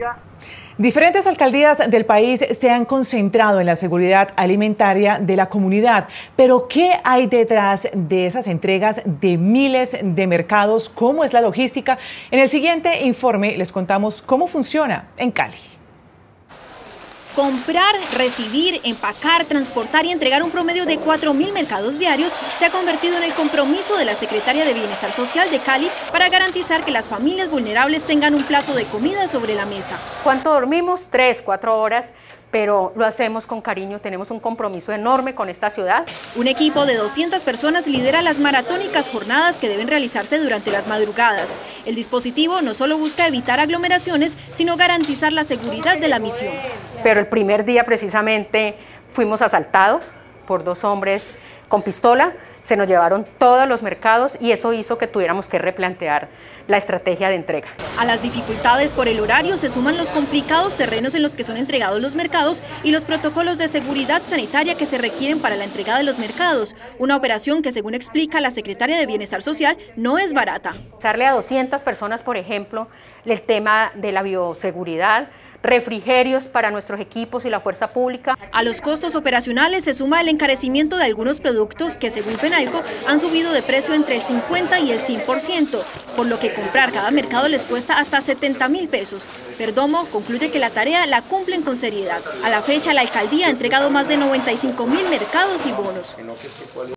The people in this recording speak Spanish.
Diferentes alcaldías del país se han concentrado en la seguridad alimentaria de la comunidad, pero ¿qué hay detrás de esas entregas de miles de mercados? ¿Cómo es la logística? En el siguiente informe les contamos cómo funciona en Cali. Comprar, recibir, empacar, transportar y entregar un promedio de 4.000 mercados diarios se ha convertido en el compromiso de la Secretaria de Bienestar Social de Cali para garantizar que las familias vulnerables tengan un plato de comida sobre la mesa. ¿Cuánto dormimos? 3, 4 horas, pero lo hacemos con cariño, tenemos un compromiso enorme con esta ciudad. Un equipo de 200 personas lidera las maratónicas jornadas que deben realizarse durante las madrugadas. El dispositivo no solo busca evitar aglomeraciones, sino garantizar la seguridad de la misión. Pero el primer día precisamente fuimos asaltados por 2 hombres con pistola, se nos llevaron todos los mercados y eso hizo que tuviéramos que replantear la estrategia de entrega. A las dificultades por el horario se suman los complicados terrenos en los que son entregados los mercados y los protocolos de seguridad sanitaria que se requieren para la entrega de los mercados. Una operación que, según explica la Secretaria de Bienestar Social, no es barata. Darle a 200 personas, por ejemplo, el tema de la bioseguridad, refrigerios para nuestros equipos y la fuerza pública. A los costos operacionales se suma el encarecimiento de algunos productos que, según Fenalco, han subido de precio entre el 50 y el 100%, por lo que comprar cada mercado les cuesta hasta 70.000 pesos. Perdomo concluye que la tarea la cumplen con seriedad. A la fecha, la alcaldía ha entregado más de 95.000 mercados y bonos.